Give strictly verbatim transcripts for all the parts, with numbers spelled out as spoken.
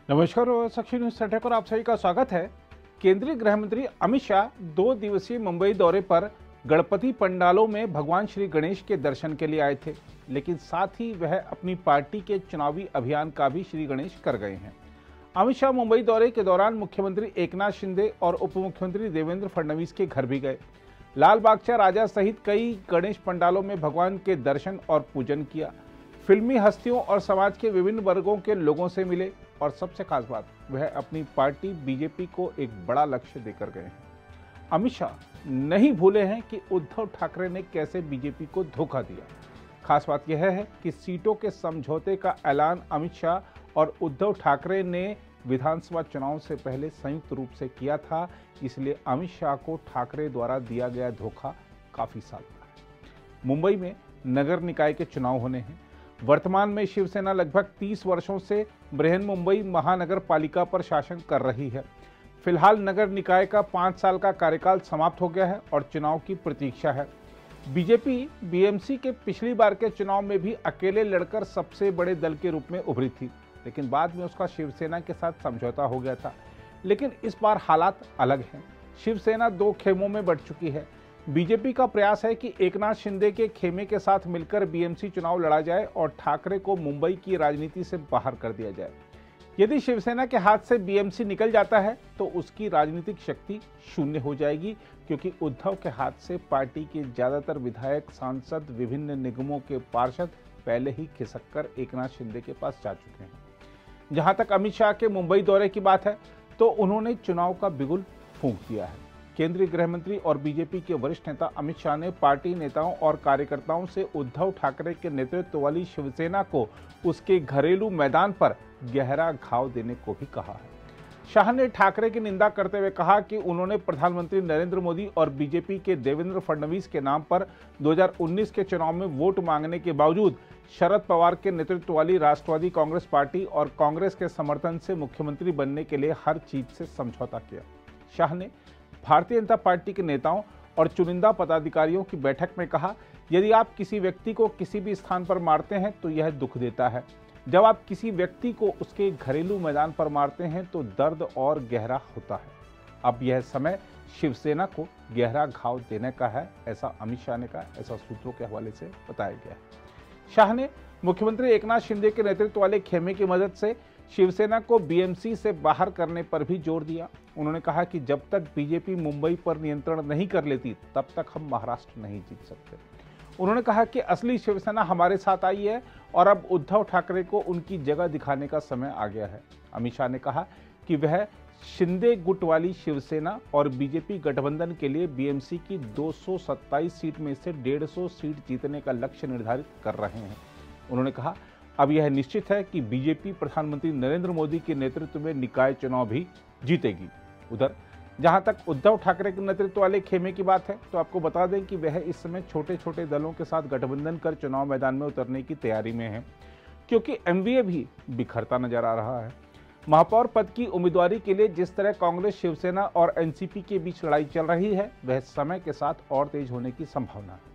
नमस्कार और साक्षी news centre पर आप सभी का स्वागत है। केंद्रीय गृह मंत्री अमित शाह दो दिवसीय मुंबई दौरे पर गणपति पंडालों में भगवान श्री गणेश के दर्शन के लिए आए थे, लेकिन साथ ही वह अपनी पार्टी के चुनावी अभियान का भी श्री गणेश कर गए हैं। अमित शाह मुंबई दौरे के दौरान मुख्यमंत्री एकनाथ शिंदे और उप मुख्यमंत्री देवेंद्र फडणवीस के घर भी गए। लाल बागचा राजा सहित कई गणेश पंडालों में भगवान के दर्शन और पूजन किया। फिल्मी हस्तियों और समाज के विभिन्न वर्गों के लोगों से मिले और सबसे खास बात, वह अपनी पार्टी बीजेपी को एक बड़ा लक्ष्य देकर गए हैं। अमित शाह नहीं भूले हैं कि उद्धव ठाकरे ने कैसे बीजेपी को धोखा दिया। खास बात यह है कि सीटों के समझौते का ऐलान अमित शाह और उद्धव ठाकरे ने विधानसभा चुनाव से पहले संयुक्त रूप से किया था, इसलिए अमित शाह को ठाकरे द्वारा दिया गया धोखा काफी साल का है। मुंबई में नगर निकाय के चुनाव होने हैं। वर्तमान में शिवसेना लगभग तीस वर्षों से बृहन मुंबई महानगर पालिका पर शासन कर रही है। फिलहाल नगर निकाय का पाँच साल का कार्यकाल समाप्त हो गया है और चुनाव की प्रतीक्षा है। बीजेपी बीएमसी के पिछली बार के चुनाव में भी अकेले लड़कर सबसे बड़े दल के रूप में उभरी थी, लेकिन बाद में उसका शिवसेना के साथ समझौता हो गया था। लेकिन इस बार हालात अलग हैं। शिवसेना दो खेमों में बढ़ चुकी है। बीजेपी का प्रयास है कि एकनाथ शिंदे के खेमे के साथ मिलकर बीएमसी चुनाव लड़ा जाए और ठाकरे को मुंबई की राजनीति से बाहर कर दिया जाए। यदि शिवसेना के हाथ से बीएमसी निकल जाता है तो उसकी राजनीतिक शक्ति शून्य हो जाएगी, क्योंकि उद्धव के हाथ से पार्टी के ज्यादातर विधायक, सांसद, विभिन्न निगमों के पार्षद पहले ही खिसक कर एकनाथ शिंदे के पास जा चुके हैं। जहां तक अमित शाह के मुंबई दौरे की बात है तो उन्होंने चुनाव का बिगुल फूंक दिया है। केंद्रीय गृह मंत्री और बीजेपी के वरिष्ठ नेता अमित शाह ने पार्टी नेताओं और कार्यकर्ताओं से उद्धव ठाकरे के नेतृत्व वाली शिवसेना को उसके घरेलू मैदान पर गहरा घाव देने को भी कहा है। शाह ने ठाकरे की निंदा करते हुए कहा कि उन्होंने प्रधानमंत्री नरेंद्र मोदी और बीजेपी के देवेंद्र फडणवीस के नाम पर दो हज़ार उन्नीस के चुनाव में वोट मांगने के बावजूद शरद पवार के नेतृत्व वाली राष्ट्रवादी कांग्रेस पार्टी और कांग्रेस के समर्थन से मुख्यमंत्री बनने के लिए हर चीज से समझौता किया। शाह ने भारतीय जनता पार्टी के नेताओं और चुनिंदा पदाधिकारियों की बैठक में कहा, यदि आप किसी व्यक्ति को किसी भी स्थान पर मारते हैं तो यह दुख देता है। जब आप किसी व्यक्ति को उसके घरेलू मैदान पर मारते हैं तो दर्द और गहरा होता है। अब यह समय शिवसेना को गहरा घाव देने का है, ऐसा अमित शाह ने कहा, ऐसा सूत्रों के हवाले से बताया गया है। शाह ने मुख्यमंत्री एकनाथ शिंदे के नेतृत्व वाले खेमे की मदद से शिवसेना को बीएमसी से बाहर करने पर भी जोर दिया। उन्होंने कहा कि जब तक बीजेपी मुंबई पर नियंत्रण नहीं कर लेती तब तक हम महाराष्ट्र नहीं जीत सकते। उन्होंने कहा कि असली शिवसेना हमारे साथ आई है और अब उद्धव ठाकरे को उनकी जगह दिखाने का समय आ गया है। अमित शाह ने कहा कि वह शिंदे गुट वाली शिवसेना और बीजेपी गठबंधन के लिए बीएमसी की दो सौ सत्ताईस सीट में से डेढ़ सौ सीट जीतने का लक्ष्य निर्धारित कर रहे हैं। उन्होंने कहा, अब यह निश्चित है कि बीजेपी प्रधानमंत्री नरेंद्र मोदी के नेतृत्व में निकाय चुनाव भी जीतेगी। उधर जहां तक उद्धव ठाकरे के नेतृत्व वाले खेमे की बात है तो आपको बता दें कि वह इस समय छोटे छोटे दलों के साथ गठबंधन कर चुनाव मैदान में उतरने की तैयारी में है, क्योंकि एमवीए भी बिखरता नजर आ रहा है। महापौर पद की उम्मीदवारी के लिए जिस तरह कांग्रेस, शिवसेना और एनसीपी के बीच लड़ाई चल रही है, वह समय के साथ और तेज होने की संभावना है।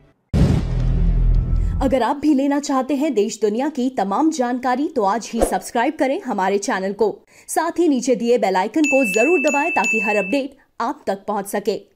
अगर आप भी लेना चाहते हैं देश दुनिया की तमाम जानकारी तो आज ही सब्सक्राइब करें हमारे चैनल को। साथ ही नीचे दिए बेल आइकन को जरूर दबाएं ताकि हर अपडेट आप तक पहुंच सके।